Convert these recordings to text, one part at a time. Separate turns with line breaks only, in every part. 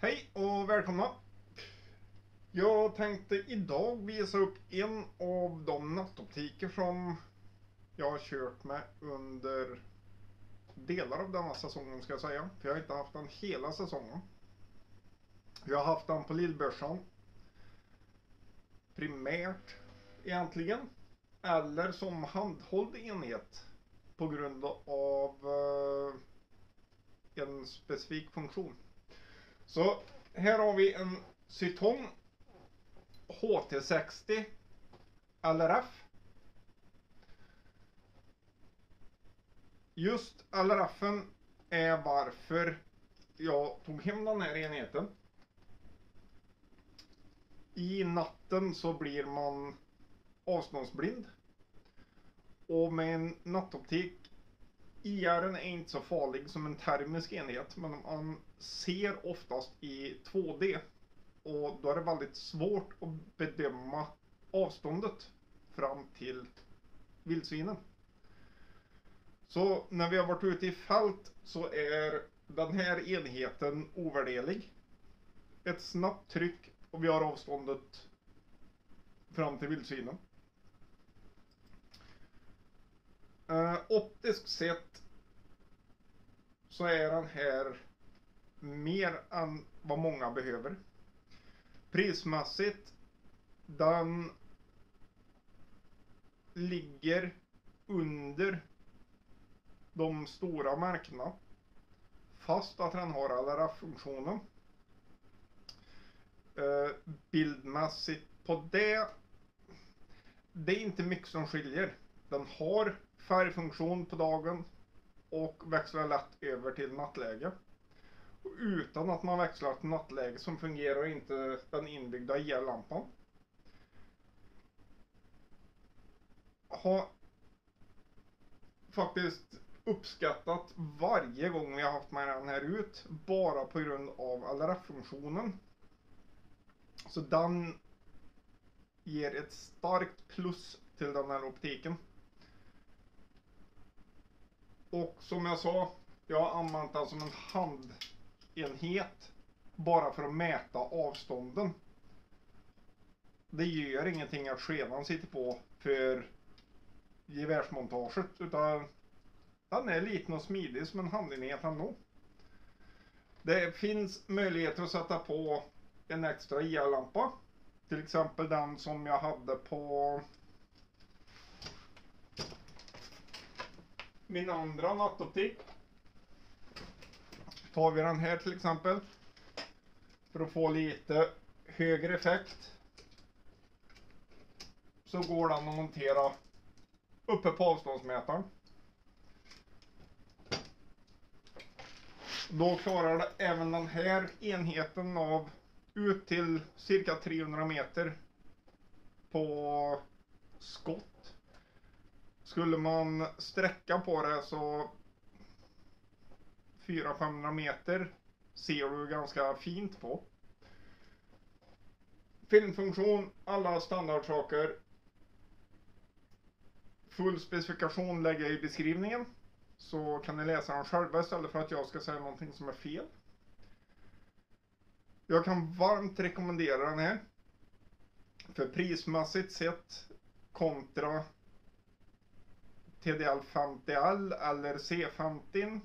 Hej och välkomna! Jag tänkte idag visa upp en av de nattoptiker som jag har kört med under delar av denna säsongen, ska jag säga. För jag har inte haft den hela säsongen. Jag har haft den på Lillbörsan primärt egentligen, eller som handhålld enhet på grund av en specifik funktion. Så här har vi en Cytong HT60 LRF. Just LRFen är varför jag tog hem den här enheten. I natten så blir man avståndsblind. Och med en nattoptik, IR:en är inte så farlig som en termisk enhet, men man ser oftast i 2D. Och då är det väldigt svårt att bedöma avståndet fram till vildsvinen. Så när vi har varit ute i fält så är den här enheten ovärderlig. Ett snabbt tryck och vi har avståndet fram till vildsvinen. Optiskt sett så är den här mer än vad många behöver. Prismässigt, den ligger under de stora märkena, fast att den har LRF-funktionen. Bildmässigt på det är inte mycket som skiljer. Den har färgfunktion på dagen och växlar lätt över till nattläge. Och utan att man växlar till nattläge som fungerar inte den inbyggda IR-lampan. Har faktiskt uppskattat varje gång vi har haft med den här ut, bara på grund av LRF-funktionen. Så den ger ett starkt plus till den här optiken. Och som jag sa, jag har använt den som en handenhet bara för att mäta avstånden. Det gör ingenting att skevan sitter på för gevärsmontaget, utan den är liten och smidig som en handenhet ändå. Det finns möjligheter att sätta på en extra IR-lampa. Till exempel den som jag hade på min andra nattoptik. Tar vi den här till exempel för att få lite högre effekt, så går den att montera uppe på avståndsmätaren. Då klarar det även den här enheten av ut till cirka 300 meter på skott. Skulle man sträcka på det så 400-500 meter ser du ganska fint på. Filmfunktion, alla standardsaker. Full specifikation lägger jag i beskrivningen, så kan ni läsa den själva istället för att jag ska säga någonting som är fel. Jag kan varmt rekommendera den här. För prismässigt sett kontra TDL 50L eller C50.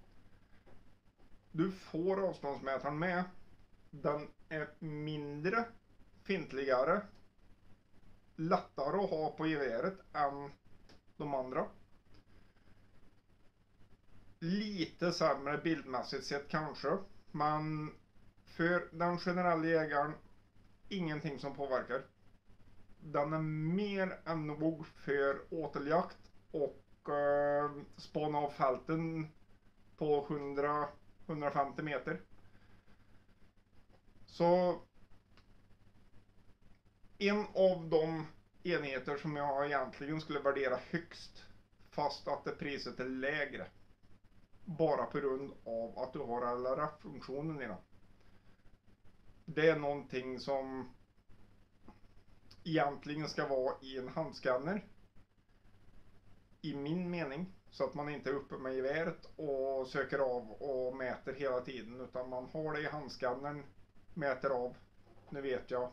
Du får avståndsmätaren med. Den är mindre, fintligare, lättare att ha på geväret än de andra. Lite sämre bildmässigt sett kanske, men för den generella jägaren ingenting som påverkar. Den är mer än nog för åteljakt och spana av fälten på 100-150 meter. Så en av de enheter som jag egentligen skulle värdera högst, fast att det priset är lägre, bara på grund av att du har LRF-funktionen i den. Det är någonting som egentligen ska vara i en handskanner, i min mening. Så att man inte är uppe med geväret och söker av och mäter hela tiden. Utan man har det i handskannern, mäter av. Nu vet jag.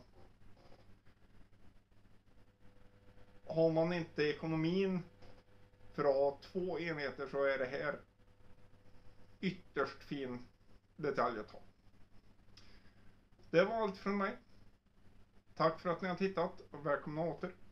Har man inte ekonomin för att ha 2 enheter så är det här ytterst fin detalj att ha. Det var allt från mig. Tack för att ni har tittat och välkomna åter.